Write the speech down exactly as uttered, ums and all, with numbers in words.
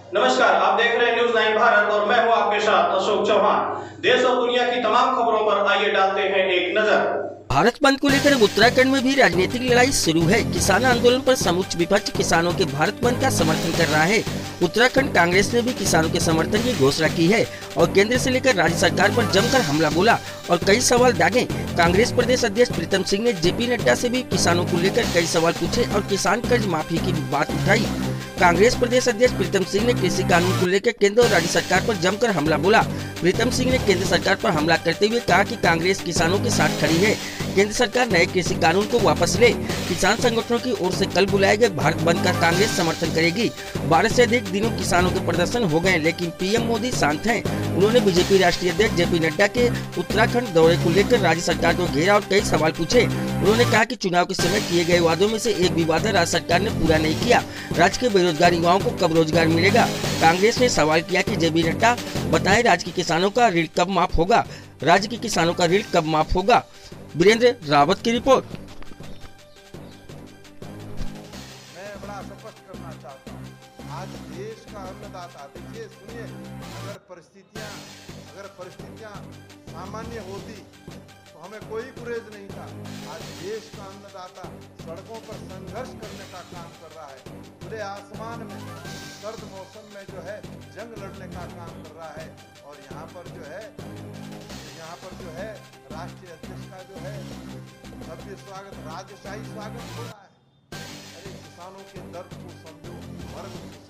नमस्कार, आप देख रहे हैं न्यूज़ नाइन भारत और मैं हूं आपके साथ अशोक चौहान। देश और दुनिया की तमाम खबरों पर आइए डालते हैं एक नजर। भारत बंद को लेकर उत्तराखंड में भी राजनीतिक लड़ाई शुरू है। किसान आंदोलन पर समूच विपक्ष किसानों के भारत बंद का समर्थन कर रहा है। उत्तराखंड कांग्रेस ने भी किसानों के समर्थन की घोषणा की है और केंद्र से लेकर राज्य सरकार पर जमकर हमला बोला और कई सवाल दागे। कांग्रेस प्रदेश अध्यक्ष प्रीतम सिंह ने जेपी नड्डा से भी किसानों को लेकर कई सवाल पूछे और किसान कर्ज माफी की बात उठाई। कांग्रेस प्रदेश अध्यक्ष प्रीतम सिंह ने कृषि कानून को लेकर केंद्र और राज्य सरकार पर जमकर हमला बोला। प्रीतम सिंह ने केंद्र सरकार पर हमला करते हुए कहा कि कांग्रेस किसानों के साथ खड़ी है। केंद्र सरकार नए कृषि कानून को वापस ले। किसान संगठनों की ओर से कल बुलाए गए भारत बंद का कांग्रेस समर्थन करेगी। बारह से अधिक दिनों किसानों के प्रदर्शन हो गए, लेकिन पीएम मोदी शांत हैं। उन्होंने बीजेपी राष्ट्रीय अध्यक्ष जेपी नड्डा के उत्तराखंड दौरे को लेकर राज्य सरकार को घेरा और कई सवाल पूछे। उन्होंने कहा कि चुनाव के समय किए गए वादों में से एक भी वादा राज्य सरकार ने पूरा नहीं किया। राज्य के बेरोजगार युवाओं को कब रोजगार मिलेगा? कांग्रेस ने सवाल किया कि जेपी नड्डा बताएं राज्य के किसानों का ऋण कब माफ होगा? राज्य के किसानों का ऋण कब माफ होगा? वीरेंद्र रावत की रिपोर्ट। मैं बड़ा स्पष्ट करना चाहता हूँ, आज देश का अन्नदाता, देखिए सुनिए, अगर परिस्थितियाँ अगर परिस्थितियाँ सामान्य होती तो हमें कोई गुरेज नहीं था। आज देश का अन्नदाता सड़कों पर संघर्ष करने का काम कर रहा है, खुले आसमान में सर्द मौसम में जो है जंग लड़ने का काम कर रहा है। और यहाँ पर जो है यहाँ पर जो है राष्ट्रीय अध्यक्ष का जो है भव्य स्वागत, राजशाही स्वागत हो रहा है। अरे किसानों के दर्द को समझो, वर्ग